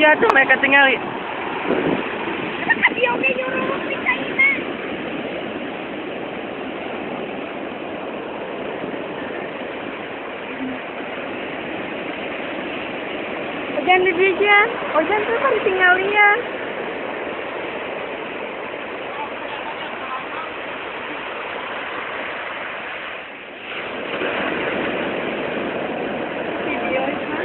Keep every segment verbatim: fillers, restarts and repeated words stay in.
Iya tuh mereka tinggal. Dia oke nyuruh kita ini. Ojan di dia, Ojan tuh kan tinggalin. Video kan.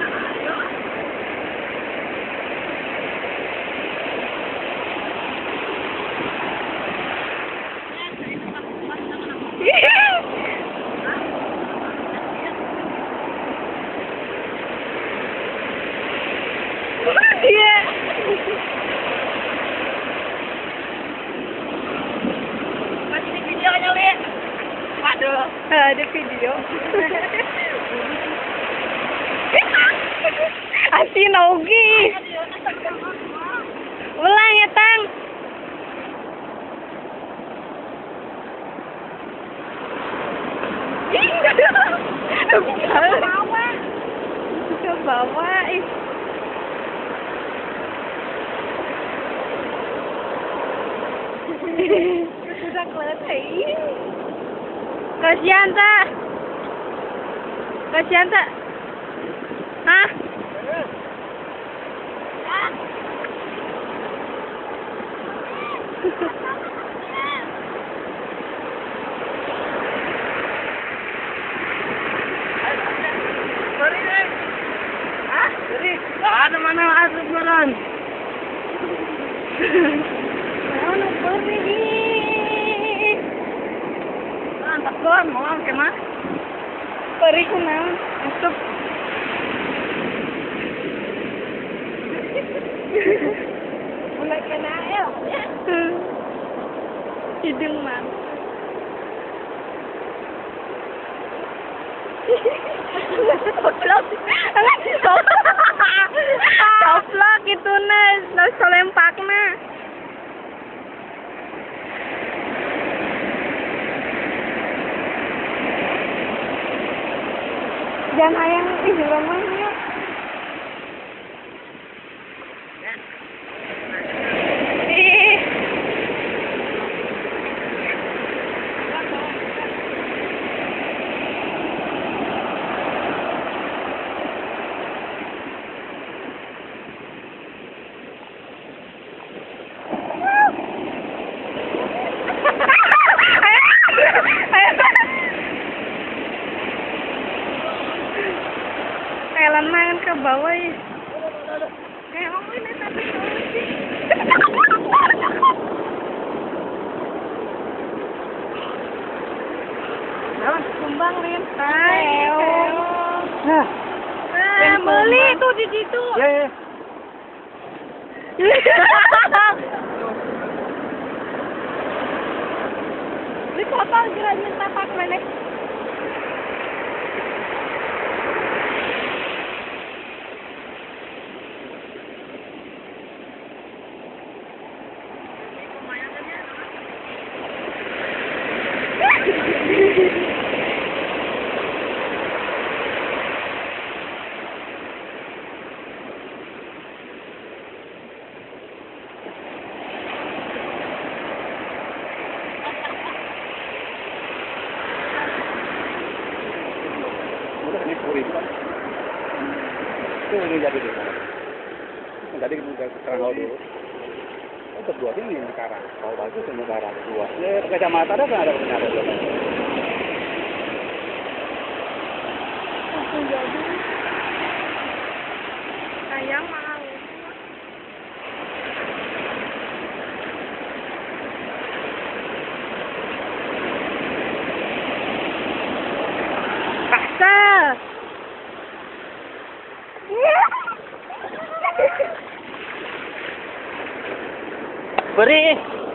Iya. Masih di videonya, Li. Waduh, ada video. Asin Ogi. Ulang ya, Tang. Ih, ke bawah. Ke bawah, ih. Sudah kelihatan. Kasihan tak? Kasihan tak? Hah? Sorry, Nek. Hah? Sorry. Ada mana asap beran? Ano pergi? Ah, tak keluar, mau kemana? Pergi ko na. Masuk. Wala ka na, El. Hidung man. Toplak. Toplak itu na. Nasa lempak na. Jangan ayang ih rumahnya. Ih. Kailan main ke bawah ya? Eh, om ini tapi sih. Jalan. Kumbang Rin. Ayo. Nah. Eh, beli tuh di situ. Ya, ya. Di kota geranya tapak mana? Ini puri kan. Itu ini jadi dulu. Tadi kita kerangau dulu. Oh, berdua ini sekarang. Kalau bagus semua darah dua. Ya, kacamata ada kan ada benar ada. Langsung jadi. Ayam mahal. Paksa. Beri.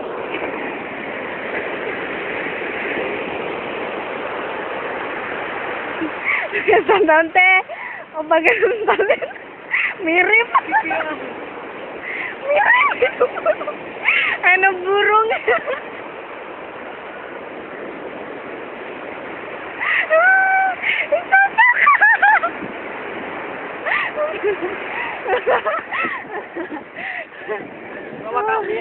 Santan teh, oh bagian balik mirip, mirip, anu burung. Bawa kami.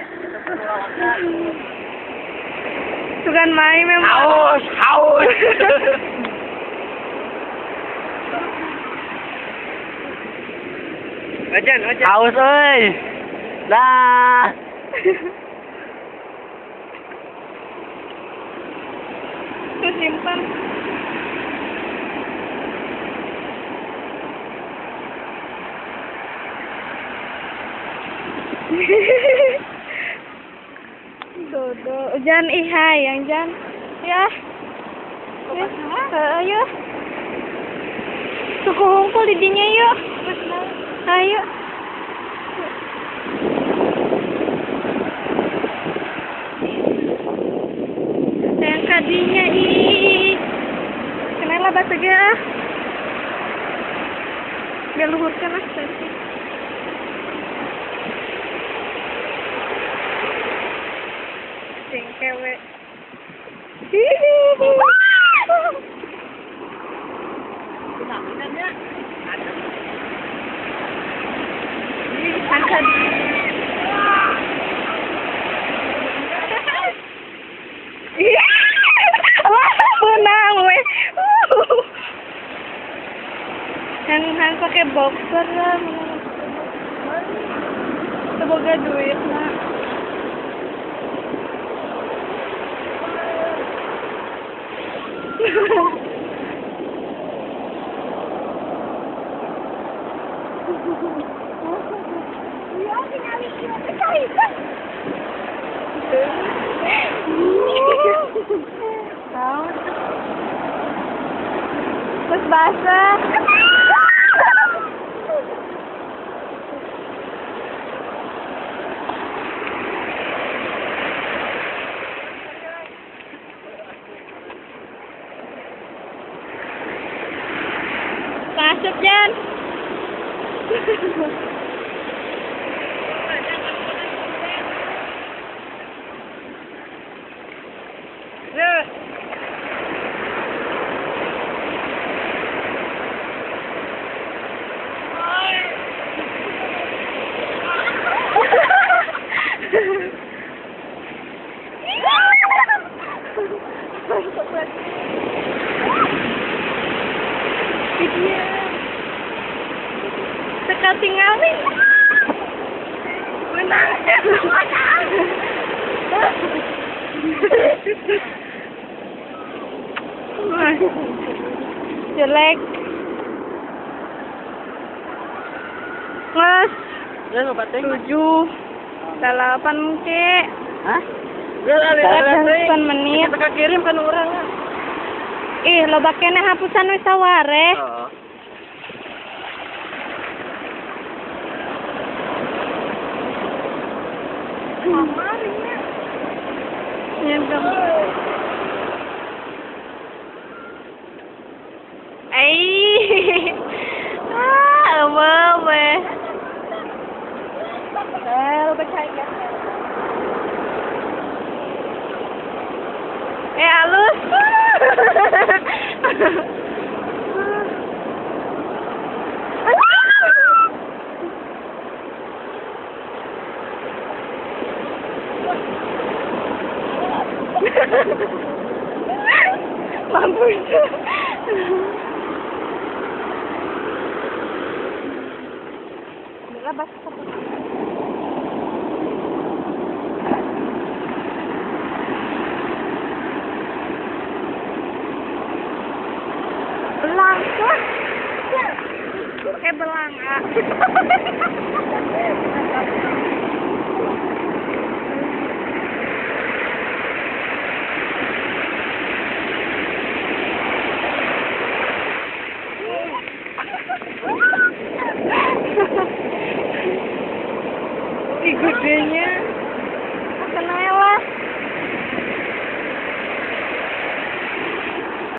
Itu kan main memang. Haus, haus. Wajan, wajan. Haus, oi. Lah. Itu simpan. Dodo, jangan ihai yang jangan ya. Ya, uh, ayo. Suku hunkul di dinya yuk. Ayo. Yang kadinya ih. Kenapa bahasa dia? Biar luhurkan lah sih. Cengkewe. Hihihi. Namanya ada. Angkat. Wah, menang weh. Yang yang pakai boxer lah. Semoga duit lah. Terus basah. Masuk, Jan. Iya. Teka tinggalin. Menang, menang. Jelek. Mas. Tujuh. Delapan ke. Hah? Delapan menit. Kita kirim kan orang. Ih, lo bakene hapusan wis saware. Oh. Mamarinya. Nyendam. Ai. Ah, mama. Eh, lo percaya. Eh, halus. Mampus. Berabas. Belang. Kayak belang. Ih, gedenya.